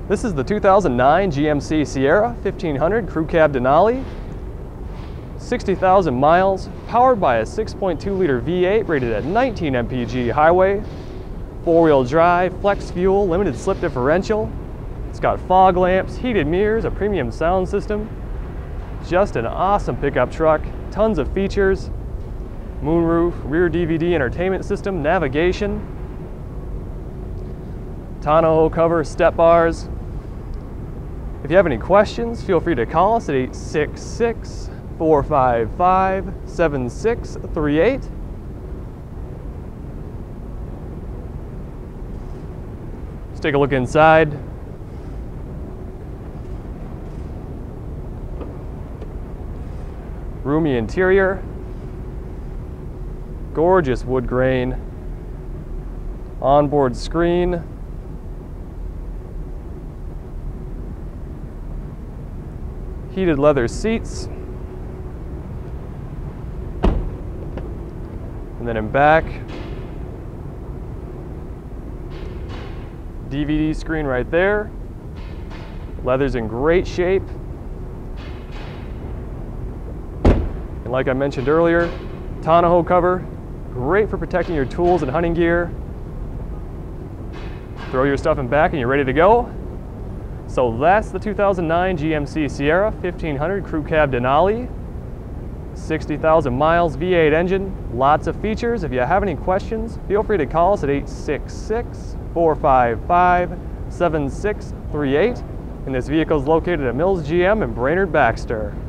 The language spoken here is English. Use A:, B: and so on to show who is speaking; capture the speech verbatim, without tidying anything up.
A: This is the two thousand nine G M C Sierra fifteen hundred Crew Cab Denali. sixty thousand miles, powered by a six point two liter V eight rated at nineteen M P G highway. Four-wheel drive, flex fuel, limited slip differential. It's got fog lamps, heated mirrors, a premium sound system. Just an awesome pickup truck, tons of features. Moonroof, rear D V D entertainment system, navigation. Tonneau cover, step bars. If you have any questions, feel free to call us at eight six six, four five five, seven six three eight. Let's take a look inside. Roomy interior. Gorgeous wood grain. Onboard screen. Heated leather seats. And then in back, D V D screen right there. Leather's in great shape. And like I mentioned earlier, tonneau cover, great for protecting your tools and hunting gear. Throw your stuff in back and you're ready to go. So that's the two thousand nine G M C Sierra fifteen hundred Crew Cab Denali. sixty thousand miles, V eight engine, lots of features. If you have any questions, feel free to call us at eight six six, four five five, seven six three eight. And this vehicle is located at Mills G M in Brainerd, Baxter.